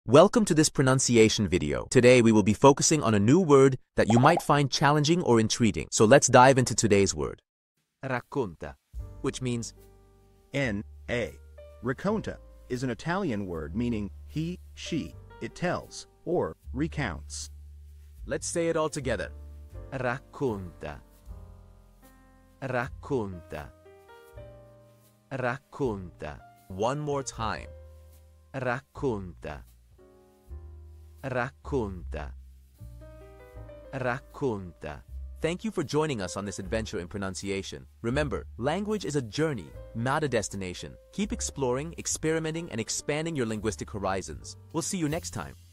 Welcome to this pronunciation video. Today we will be focusing on a new word that you might find challenging or intriguing. So let's dive into today's word. Racconta, which means N-A. Racconta is an Italian word meaning he, she, it tells, or recounts. Let's say it all together. Racconta. Racconta. Racconta. One more time. Racconta. Racconta. Racconta. Thank you for joining us on this adventure in pronunciation. Remember, language is a journey, not a destination. Keep exploring, experimenting, and expanding your linguistic horizons. We'll see you next time.